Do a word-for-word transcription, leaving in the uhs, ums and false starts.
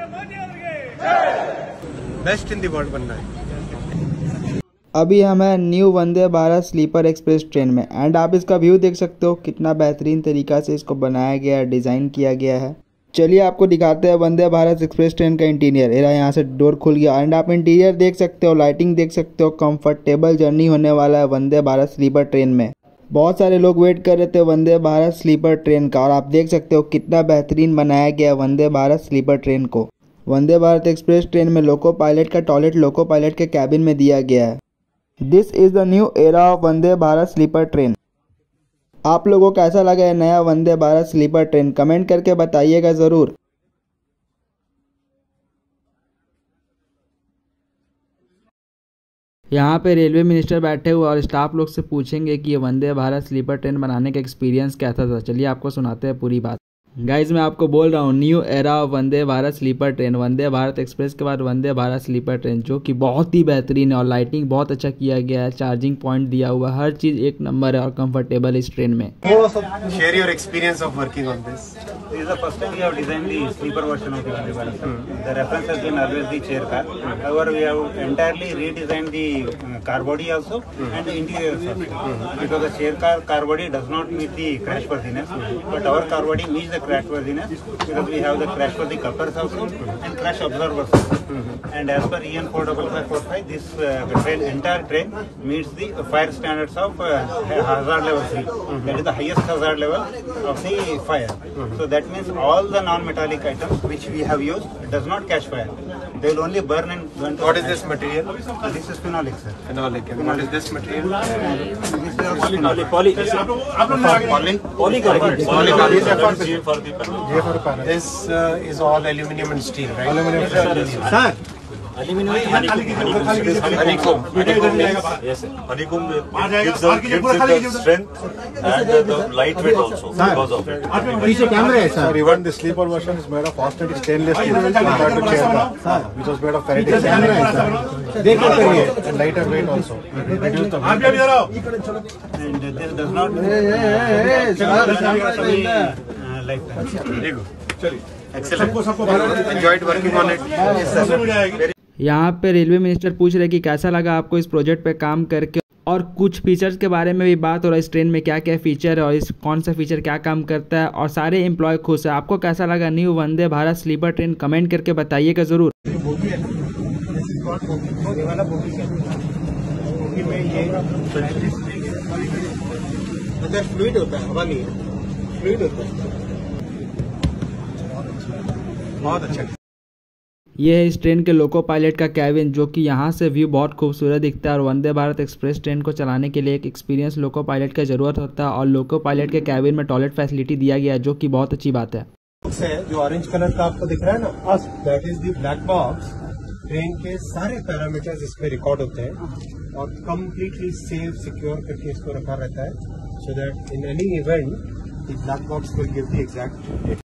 Best in the world बनना है। अभी हम हैं new Vande Bharat sleeper express train में एंड आप इसका व्यू देख सकते हो कितना बेहतरीन तरीका से इसको बनाया गया है, डिज़ाइन किया गया है। चलिए आपको दिखाते हैं वंदे भारत एक्सप्रेस ट्रेन का इंटीरियर। एरा यहाँ से डोर खुल गया एंड आप इंटीरियर देख सकते हो, लाइटिंग देख सकते हो। कंफर्टेबल जर्नी होने वाला है वंदे भारत स्लीपर ट्रेन में। बहुत सारे लोग वेट कर रहे थे वंदे भारत स्लीपर ट्रेन का और आप देख सकते हो कितना बेहतरीन बनाया गया है वंदे भारत स्लीपर ट्रेन को। वंदे भारत एक्सप्रेस ट्रेन में लोको पायलट का टॉयलेट लोको पायलट के कैबिन में दिया गया है। This is the new era of Vande Bharat sleeper train. आप लोगों को कैसा लगा है नया Vande Bharat sleeper train, comment करके बताइएगा ज़रूर। यहाँ पे रेलवे मिनिस्टर बैठे हुए और स्टाफ लोग से पूछेंगे कि ये वंदे भारत स्लीपर ट्रेन बनाने का एक्सपीरियंस कैसा था। चलिए आपको सुनाते हैं पूरी बात। गाइज मैं आपको बोल रहा हूँ new era of Vande Bharat sleeper train, Vande Bharat express के बाद वंदे भारत स्लीपर ट्रेन, जो कि बहुत ही बेहतरीन है और लाइटिंग बहुत अच्छा किया गया है, चार्जिंग पॉइंट दिया हुआ, हर चीज़ एक नंबर है और कंफर्टेबल इस ट्रेन में। Share your experience of working on this. This is the first time we have designed the sleeper version of the Vande Bharat. Hmm. The reference has been always the chair car. Hmm. However, we have entirely redesigned the uh, car body also hmm. and the interior also. Hmm. Because the chair car car body does not meet the crash worthiness, hmm. but our car body meets the crash worthiness because we have the crash worthy couplers also hmm. and crash absorbers also. Hmm. And as per E N four five five four five, this uh, train entire train meets the fire standards of uh, hazard level three. Hmm. That is the highest hazard level of the fire. Hmm. So that That means all the non-metallic items which we have used does not catch fire. They will only burn and burn. What is this material? This is phenolic, sir. Phenolic. And what is this material? This is also phenolic. Poly. Poly. Polycarbonate. Polycarbonate. This uh, is all aluminum and steel, right? Aluminum and steel. Sir. Aluminum honeycomb. Honeycomb means yes, honeycomb gives the, gives it the strength and the lightweight also because of it. पीछे camera है sir. Even the sleeper version is made of authentic stainless steel compared to chair car, which was made of ferritic camera है sir. देखो करिए। and lighter weight also. Reduce the आप भी इधर आओ। And this does not. चलिए। Excellent. Enjoyed working on it. Yes, sir. यहाँ पे रेलवे मिनिस्टर पूछ रहे कि कैसा लगा आपको इस प्रोजेक्ट पे काम करके और कुछ फीचर्स के बारे में भी बात हो रहा है। इस ट्रेन में क्या क्या फीचर है और इस कौन सा फीचर क्या काम करता है और सारे एम्प्लॉय खुश है। आपको कैसा लगा new Vande Bharat sleeper train, comment करके बताइएगा ज़रूर। फ्लूइड होता है, हवा नहीं है, फ्लूइड होता है। बहुत अच्छा। ये है इस ट्रेन के लोको पायलट का कैबिन, जो कि यहाँ से व्यू बहुत खूबसूरत दिखता है और वंदे भारत एक्सप्रेस ट्रेन को चलाने के लिए एक एक्सपीरियंस लोको पायलट का ज़रूरत होता है और लोको पायलट के कैबिन में टॉयलेट फैसिलिटी दिया गया है, जो कि बहुत अच्छी बात है। जो ऑरेंज कलर का आपको दिख रहा है ना, that is the black box. Train के सारे पैरामीटर्स इस पे रिकॉर्ड होते हैं और कम्प्लीटली सेफ सिक्योर करके इसको रखा रहता है, so that in any event the black box will give the exact